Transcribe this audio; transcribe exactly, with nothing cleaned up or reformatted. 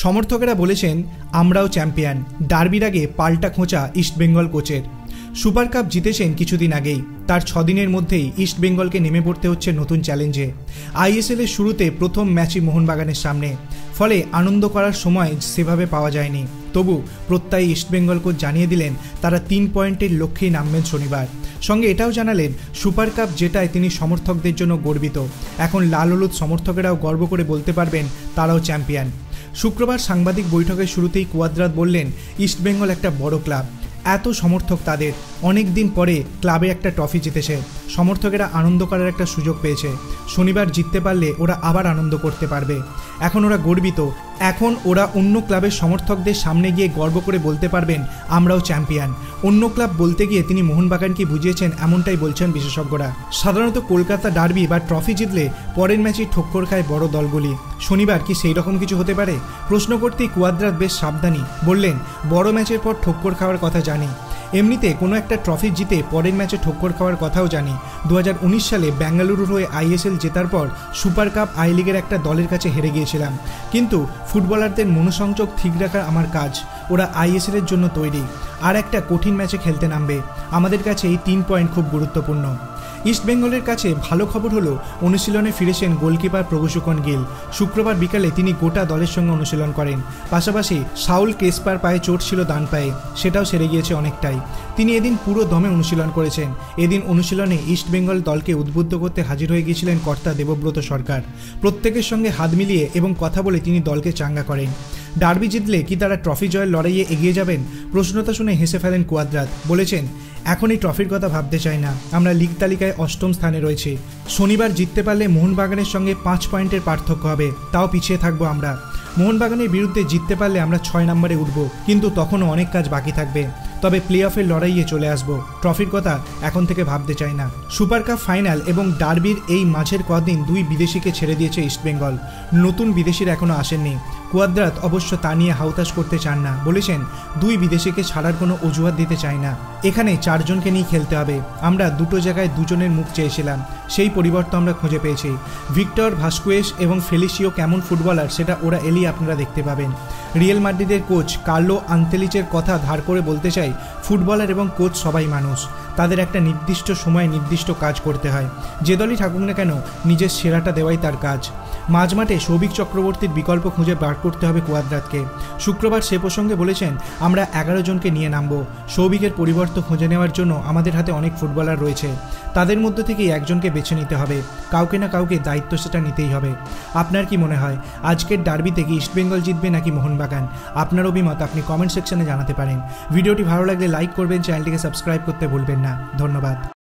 সমর্থকেরা বলেছেন আমরাও চ্যাম্পিয়ন। ডার্বির আগে পাল্টা খোঁচা ইস্টবেঙ্গল কোচের। সুপার কাপ জিতেছেন কিছুদিন আগেই, তার ছদিনের মধ্যেই ইস্টবেঙ্গলকে নেমে পড়তে হচ্ছে নতুন চ্যালেঞ্জে। আইএসএল এর শুরুতে প্রথম ম্যাচই মোহনবাগানের সামনে, ফলে আনন্দ করার সময় সেভাবে পাওয়া যায়নি। তবু প্রত্যয়ী ইস্টবেঙ্গল কোচ জানিয়ে দিলেন তারা তিন পয়েন্টের লক্ষ্যেই নামবেন শনিবার। সঙ্গে এটাও জানালেন সুপার কাপ জেতায় তিনি সমর্থকদের জন্য গর্বিত। এখন লাল হলুদ সমর্থকেরাও গর্ব করে বলতে পারবেন তারাও চ্যাম্পিয়ন। শুক্রবার সাংবাদিক বৈঠকের শুরুতেই কুয়াদ্রাত বললেন ইস্টবেঙ্গল একটা বড় ক্লাব, এত সমর্থক তাদের, অনেক দিন পরে ক্লাবে একটা ট্রফি জিতেছে, সমর্থকেরা আনন্দ করার একটা সুযোগ পেয়েছে। শনিবার জিততে পারলে ওরা আবার আনন্দ করতে পারবে। এখন ওরা গর্বিত, এখন ওরা অন্য ক্লাবের সমর্থকদের সামনে গিয়ে গর্ব করে বলতে পারবেন আমরাও চ্যাম্পিয়ন। অন্য ক্লাব বলতে গিয়ে তিনি মোহনবাগানকে বুঝিয়েছেন, এমনটাই বলছেন বিশেষজ্ঞরা। সাধারণত কলকাতা ডার্বি বা ট্রফি জিতলে পরের ম্যাচেই ঠক্কর খায় বড় দলগুলি। শনিবার কি সেই রকম কিছু হতে পারে? প্রশ্ন করতেই কুয়াদ্রাত বেশ সাবধানী, বললেন বড় ম্যাচের পর ঠক্কর খাওয়ার কথা জানি, এমনিতে কোনো একটা ট্রফি জিতে পরের ম্যাচে ঠক্কর খাওয়ার কথাও জানি। দু হাজার উনিশ সালে বেঙ্গালুরুর হয়ে আইএসএল জেতার পর সুপার কাপ আই লিগের একটা দলের কাছে হেরে গিয়েছিলাম, কিন্তু ফুটবলারদের মনোসংযোগ ঠিক রাখার আমার কাজ, ওরা আইএসএল এর জন্য তৈরি, আর একটা কঠিন ম্যাচে খেলতে নামবে। আমাদের কাছে এই তিন পয়েন্ট খুব গুরুত্বপূর্ণ। ইস্টবেঙ্গলের কাছে ভালো খবর হলো অনুশীলনে ফিরেছেন গোলকিপার প্রভুসুকন গিল। শুক্রবার বিকালে তিনি গোটা দলের সঙ্গে অনুশীলন করেন। পাশাপাশি সাউল কেসপার পায়ে চোট ছিল ডান পায়ে, সেটাও সেরে গিয়েছে অনেকটাই। তিনি এদিন পুরো দমে অনুশীলন করেছেন। এদিন অনুশীলনে ইস্টবেঙ্গল দলকে উদ্বুদ্ধ করতে হাজির হয়ে গিয়েছিলেন কর্তা দেবব্রত সরকার। প্রত্যেকের সঙ্গে হাত মিলিয়ে এবং কথা বলে তিনি দলকে চাঙ্গা করেন। ডার্বি জিতলে কি তারা ট্রফি জয়ের লড়াইয়ে এগিয়ে যাবেন? প্রশ্নটা শুনে হেসে ফেলেন কুয়াদ্রাত, বলেছেন এখন এই ট্রফির কথা ভাবতে চাই না, আমরা লিগ তালিকায় অষ্টম স্থানে রয়েছি। শনিবার জিততে পারলে মোহনবাগানের সঙ্গে পাঁচ পয়েন্টের পার্থক্য হবে, তাও পিছিয়ে থাকবো আমরা। মোহনবাগানের বিরুদ্ধে জিততে পারলে আমরা ছয় নম্বরে উঠব, কিন্তু তখনও অনেক কাজ বাকি থাকবে। তবে প্লে অফের লড়াইয়ে চলে আসবো, ট্রফির কথা এখন থেকে ভাবতে চাই না। সুপার কাপ ফাইনাল এবং ডার্বির এই মাঝের কদিন দুই বিদেশিকে ছেড়ে দিয়েছে ইস্টবেঙ্গল। নতুন বিদেশিরা এখনো আসেননি। কুয়াদ্রাত অবশ্য তা নিয়ে হাউতাশ করতে চান না, বলেছেন দুই বিদেশিকে ছাড়ার কোনো অজুহাত দিতে চাই না, এখানে চারজনকে নিয়ে খেলতে হবে। আমরা দুটো জায়গায় দুজনের মুখ চেয়েছিলাম, সেই পরিবর্তন আমরা খুঁজে পেয়েছি। ভিক্টর ভাস্কুয়েস এবং ফেলিসিও কেমন ফুটবলার সেটা ওরা এলেই আপনারা দেখতে পাবেন। রিয়েল মাদ্রিদের কোচ কার্লো আনতেলিচের কথা ধার করে বলতে চাই, ফুটবলার এবং কোচ সবাই মানুষ, তাদের একটা নির্দিষ্ট সময়ে নির্দিষ্ট কাজ করতে হয়। যে দলই থাকুক না কেন নিজের সেরাটা দেওয়াই তার কাজ। মাঝমাঠে সৌভিক চক্রবর্তীর বিকল্প খুঁজে বার করতে হবে কুয়াদ্রাতকে। শুক্রবার সে প্রসঙ্গে বলেছেন আমরা এগারো জনকে নিয়ে নামব। সৌভিকের পরিবর্তন খুঁজে নেওয়ার জন্য আমাদের হাতে অনেক ফুটবলার রয়েছে, তাদের মধ্য থেকেই একজনকে বেছে নিতে হবে, কাউকে না কাউকে দায়িত্ব সেটা নিতেই হবে। আপনার কি মনে হয় আজকের ডার্বিতে কি ইস্টবেঙ্গল জিতবে নাকি মোহনবাগান? আপনার অভিমত আপনি কমেন্ট সেকশনে জানাতে পারেন। ভিডিওটি ভালো লাগলে লাইক করবেন, চ্যানেলটিকে সাবস্ক্রাইব করতে ভুলবেন না। ধন্যবাদ।